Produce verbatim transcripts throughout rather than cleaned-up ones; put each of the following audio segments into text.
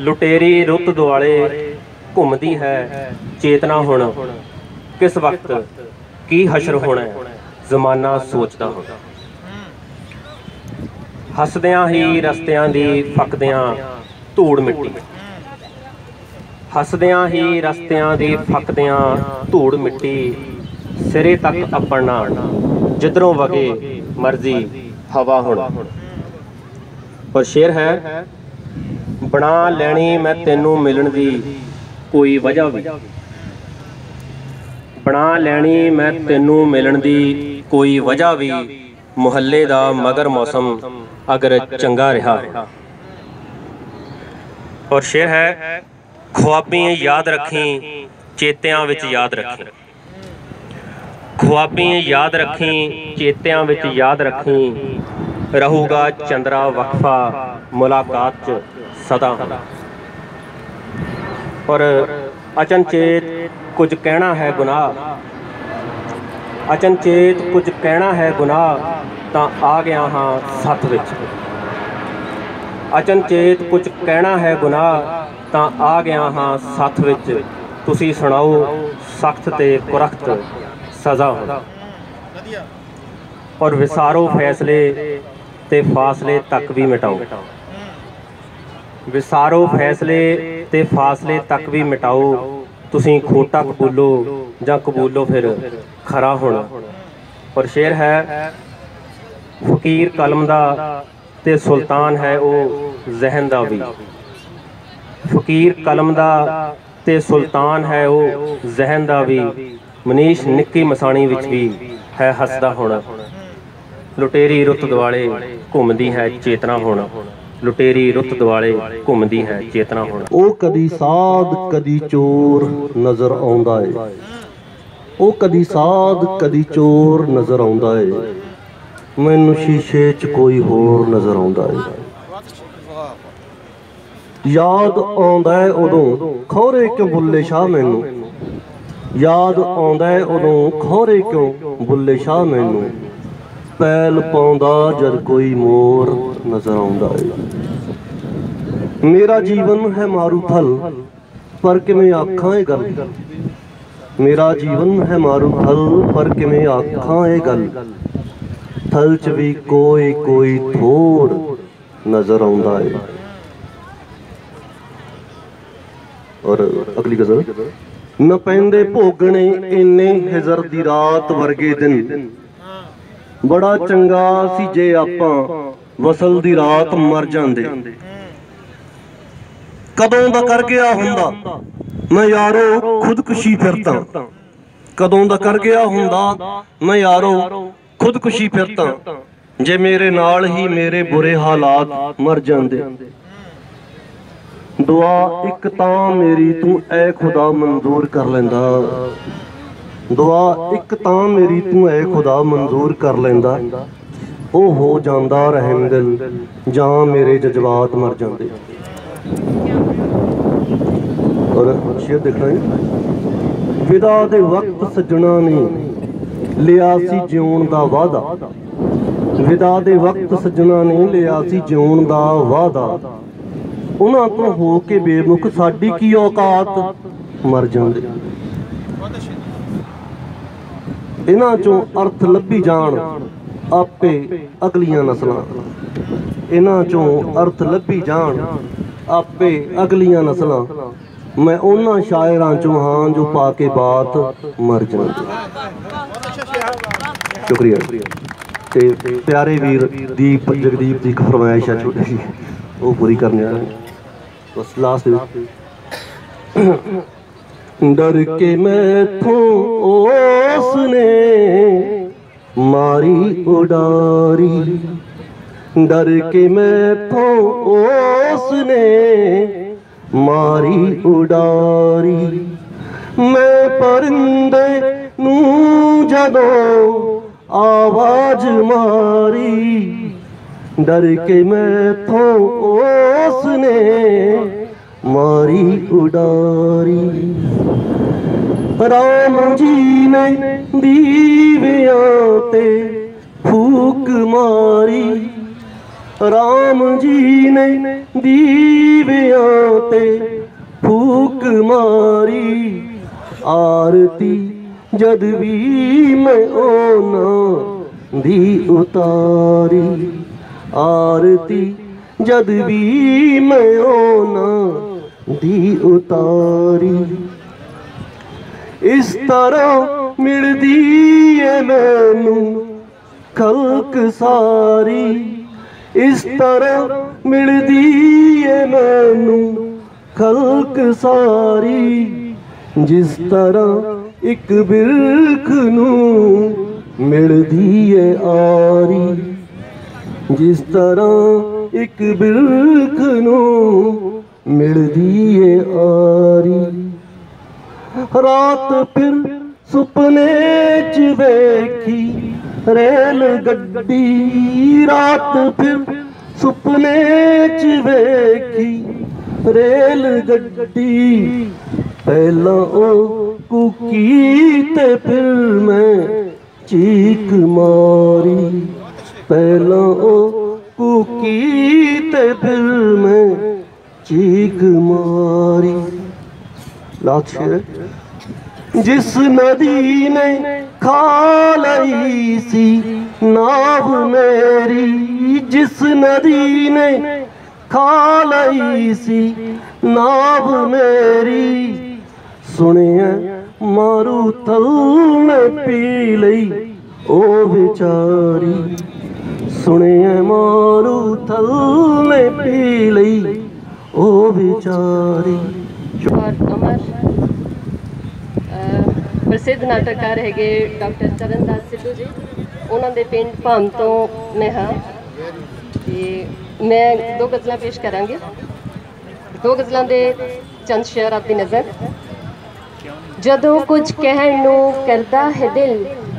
लुटेरी रुत दुआले घूमती है चेतना हुण, किस वक्त की हशर होना जमाना सोचदा हुण। हसदियां ही रस्तियां दी फकदियां धूड़ मिट्टी, हसदियां ही रस्तियां दी फकदियां धूड़ मिट्टी, सिरे तक अपना जिधरों वगे मर्जी हवा हुण। और शेर है, बना लैनी मैं तेनू मिलन दी कोई वजह भी, बना लैनी मैं तेनू मिलन दी कोई वजह भी, मुहल्ले दा मगर मौसम अगर चंगा रहा। और शेर है, ख्वाबी याद रखी चेतियां विच याद रखी, ख्वाबी याद रखी चेतियां विच याद रखी, रहूगा चंद्रा वक्फा मुलाकात च सदा। और अचनचेत कुछ कहना है गुनाह, अचनचेत कुछ कहना है गुनाह, तां आ गया हाँ सत्थ विच। अचनचेत कुछ कहना है गुनाह, तां आ गया हाँ सत्थ विच, तुसी सुनाओ सख्त ते कुरख्त सज़ा। और विसारो फैसले ते फासले तक भी मिटाओ, विसारो फैसले ते फासले तक भी मिटाओ, तुसी खोटा कबूलो जां कबूलो फिर खरा हुण। और शेर है, फकीर कलम दा ते सुल्तान है वो जहन दा भी, फकीर कलम दा ते सुल्तान है वो जहन दा भी, मनीष निक्की मसाणी विच भी है हसदा हुण। लुटेरी रुत दुआले घूमदी है चेतना हुण, लुटेरी रुत दुआले घूमदी है चेतना हुण। ओ कदी साध कदी चोर नजर आउंदा है, ओ कदी साध कदी चोर नजर आउंदा है, मैनू शीशे च कोई होर नजर आउंदा है। याद आउंदा है उदों खौरे क्यों बुल्ले शाह मैनू, याद आउंदा है उदों खौरे क्यों बुल्ले शाह मैनू, पैल पाउंदा जद कोई मोर नजर आउंदा है। मेरा जीवन है मारूथल पर किवें आखां ए गल, मेरा जीवन है मारूथल पर किवें आखां ए गल, थल च भी कोई कोई थोड़ नजर आउंदा है। और अगली गजल, न पैंदे भोगने इन्ने हिजर दी रात वर्गे दिन, बड़ा चंगा सी जे आपां वसल दी रात मर जांदे। कदों दा कर गया हुंदा मैं यारो खुदकुशी फिरता, कदों दा कर गया हुंदा मैं यारो खुदकुशी फिरता, जे मेरे नाल ही मेरे बुरे हालात मर जांदे। दुआ एक तां मेरी तू ऐ खुदा मंजूर कर लैंदा, दुआ एक तां मेरी तू ऐ खुदा मंजूर कर लैंदा, ओ हो जांदा रहम दिल जां मेरे जज्बात मर जांदे। और शेर देखना है, विदा दे वक्त सजना ने लिया सी जिउण दा वादा, विदा दे वक्त सजना ने लिया सी जिउण दा वादा, उन्हां तो हो के बेमुख साडी की औकात मर जांदे। इन्हां चों अर्थ लभी जाण आपे अगलियां नस्लां, इन्हां चों अर्थ लभी जाण आपे अगलियां नस्लां, मैं उन्हां शायरां चों हां जो पाके बात मर जांदे। शुक्रिया। ते प्यारे वीर दीप जगदीप की एक फरमाइश है छोटी जी, वो पूरी करने आ रहे बस लास्ट। डर के मैथों उसने मारी उडारी, डर के मैथों उसने मारी उडारी, मैं परिंदे नू जदों आवाज मारी, डर के मैथों उसने मारी उडारी। राम जी ने दीवियां ते फूक मारी, राम जी ने ਦੀਵਿਆਂ ਤੇ ਫੂਕ ਮਾਰੀ। ਆਰਤੀ ਜਦ ਵੀ ਮੈਂ ਉਹਨਾਂ ਦੀ ਉਤਾਰੀ, ਆਰਤੀ ਜਦ ਵੀ ਮੈਂ ਉਹਨਾਂ ਦੀ ਉਤਾਰੀ। ਇਸ ਤਰ੍ਹਾਂ ਮਿਲਦੀ ਏ ਮੈਨੂੰ ਖਲਕ ਸਾਰੀ, ਇਸ ਤਰ੍ਹਾਂ ਮਿਲਦੀ ਏ ਮੈਨੂੰ ਖਲਕ ਸਾਰੀ। ਜਿਸ ਤਰ੍ਹਾਂ ਇੱਕ ਬਿਰਖ ਨੂੰ ਮਿਲਦੀ ਏ ਆਰੀ, ਜਿਸ ਤਰ੍ਹਾਂ ਇੱਕ ਬਿਰਖ ਨੂੰ ਮਿਲਦੀ ਏ ਆਰੀ। ਰਾਤ ਫਿਰ ਸੁਪਨੇ ਚ ਵੇਖੀ ਰੇਲ ਗੱਡੀ, ਰਾਤ ਫਿਰ ਸੁਪਨੇ ਚ ਵੇਖੀ ਰੇਲ ਗੱਡੀ। ਪਹਿਲਾਂ ਉਹ ਕੂਕੀ ਤੇ ਫਿਰ ਮੈਂ ਚੀਕ ਮਾਰੀ, ਪਹਿਲਾਂ ਉਹ ਕੂਕੀ ਤੇ ਫਿਰ ਮੈਂ ਚੀਕ ਮਾਰੀ। ਲਾਸਟ शेर। जिस नदी ने खा लई सी नाव मेरी, जिस नदी ने खा लई सी नाव मेरी। सुनिया मारूथल ने पी लई ओ बेचारी, सुनिया मारूथल ने पी लई ओ बेचारी। और अमर प्रसिद्ध नाटककार है डॉक्टर चरणदास सिद्धू जी, उन्होंने पिंड भाम तो मैं हाँ ते मैं दो गज़लां पेश करांगी। दो गज़लां दे चंद शेर आपकी नज़र। जदों कुछ कहण नूं करदा है दिल,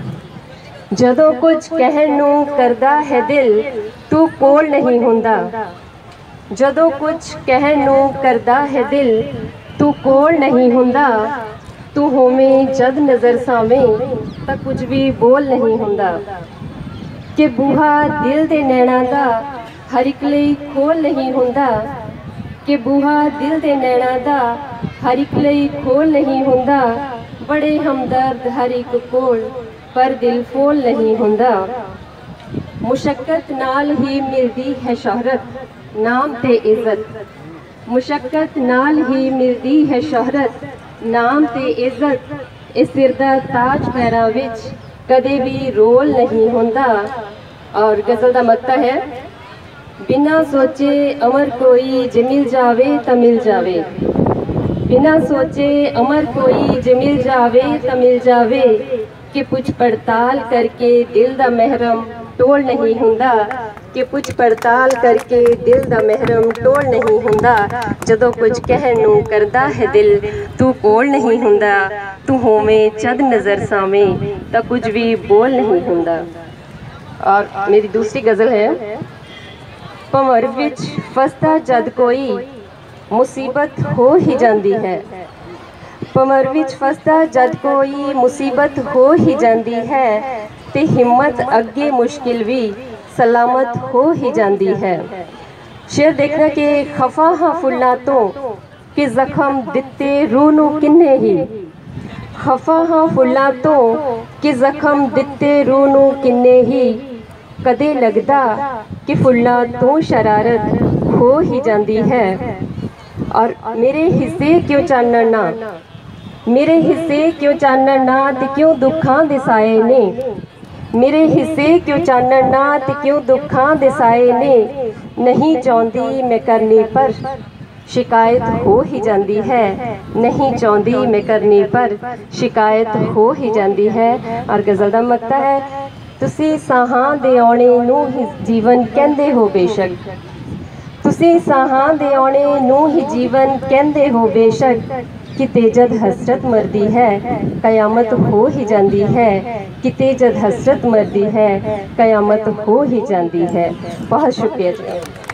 जदों कुछ कहण नूं करदा है दिल, तू कोल नहीं हुंदा। जदों कुछ कहण नूं करदा है दिल, तू कोल नहीं हुंदा। तू होवें जद नज़र सावें तां कुछ भी बोल नहीं हुंदा। कि बूहा दिल दे नैणां दा हर एक लई खोल नहीं हुंदा, कि बूहा दिल दे नैणां दा हर एक लई खोल नहीं हुंदा। बड़े हमदर्द हर एक कोल पर दिल फोल नहीं हुंदा। मुशक्कत नाल ही मिलदी है शोहरत, नाम ते इज्जत। मुशक्कत नाल ही मिलदी है शोहरत, नाम ते इज्जत। इस सिर दा ताज पैरां विच कदे भी रोल नहीं हुंदा। और गज़ल दा मत्ता है। बिना सोचे अमर कोई जे मिल जावे तां मिल जावे, बिना सोचे अमर कोई जे मिल जावे तां मिल जावे। कि पुछ पड़ताल करके दिल दा महरम टोल नहीं हुंदा, कि पुछ पड़ताल करके दिल दा महरम टोल नहीं हुंदा। जदों कुछ कहण नूं करदा है दिल, तू कोल नहीं हुंदा। तू होवें जद नज़र सावें तां कुछ भी बोल नहीं हुंदा। और मेरी दूसरी गज़ल है। भंवर विच फसदा जद कोई मुसीबत हो ही जाती है, भंवर विच फसदा जद कोई मुसीबत हो ही जाती है। ते हिम्मत अगे मुश्किल भी सलामत हो ही जाती है। शेर देखना कि खफा हाँ फुल्लां तो कि जख्म दिते रूह नूं किन्ने ही, खफा हाँ फुल्लां तो कि जख्म दिते रूह नूं किन्ने ही। कदे लगदा कि फुल्लां तो शरारत हो ही जाती है। और मेरे हिस्से क्यों चानण ना, मेरे हिस्से क्यों चानण ना ते क्यों दुखां दे साए ने। मेरे हिस्से क्यों चानण ना ते क्यों दुखां दे साए ने। नहीं चाहती मैं करने पर शिकायत हो ही जाती है, नहीं चाहती मैं करने पर शिकायत हो ही जाती है। और गज़ल दा मत्ता है। तुसी साहां दे आने नूं ही जीवन कहंदे हो बेशक, तुसी साहां दे आने नूं ही जीवन कहंदे हो बेशक। किते जद हसरत मरदी है कयामत हो ही जाती है, किते जद हसरत मरदी है कयामत हो ही जाती है। बहुत शुक्रिया जी।